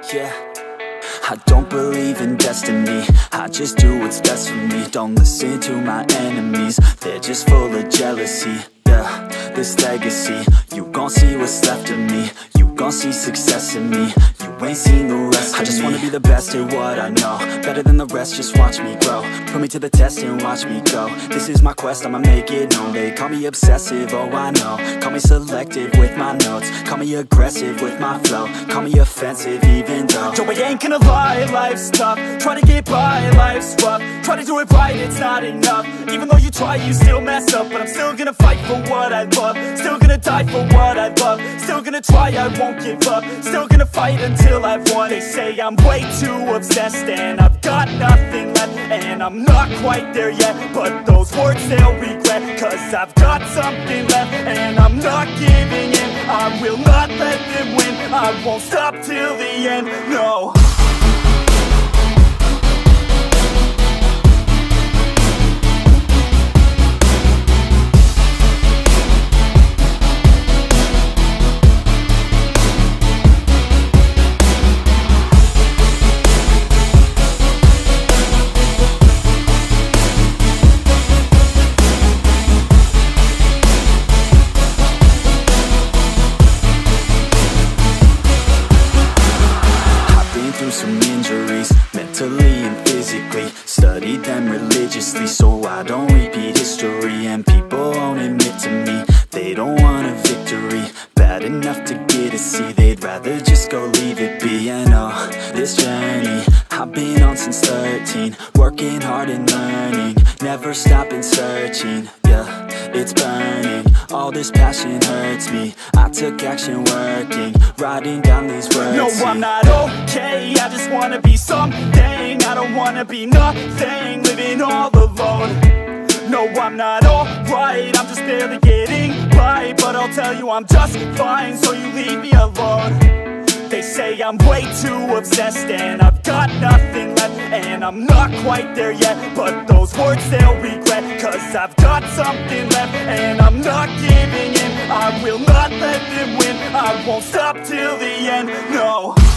yeah. I don't believe in destiny, I just do what's best for me. Don't listen to my enemies, they're just full of jealousy. Yeah, this legacy, you gon' see what's left of me. You gon' see success in me, you ain't seen the rest of me. I just wanna be the best at what I know, better than the rest, just watch me grow. Put me to the test and watch me go. This is my quest, I'ma make it known. They call me obsessive, oh I know. Call me selective with my notes, call me aggressive with my flow. Call me offensive even though Joe, I ain't gonna lie, life's tough. Try to get by, life's rough. Try to do it right, it's not enough. Even though you try, you still mess up. But I'm still gonna fight for what I love, still gonna die for what I love. Still gonna try, I won't give up. Still gonna fight until I've won. They say I'm way too obsessed and I've got nothing left, and I'm not quite there yet, but those words they'll regret. Cause I've got something left and I'm not giving in. I will not let them win, I won't stop till the end, no. Some injuries, mentally and physically. Studied them religiously so I don't repeat history. And people won't admit to me they don't want a victory bad enough to get a C. They'd rather just go leave it be. And oh, this journey I've been on since 13, working hard and learning, never stopping searching. Yeah, it's burning, all this passion hurts me. I took action working, writing down these words. No, I'm not okay, I just wanna be something. I don't wanna be nothing, living all alone. No, I'm not alright, I'm just barely getting by. But I'll tell you I'm just fine, so you leave me alone. They say I'm way too obsessed and I've got nothing left, and I'm not quite there yet, but those words they'll regret. Cause I've got something left and I'm not giving in. I will not let them win, I won't stop till the end, no.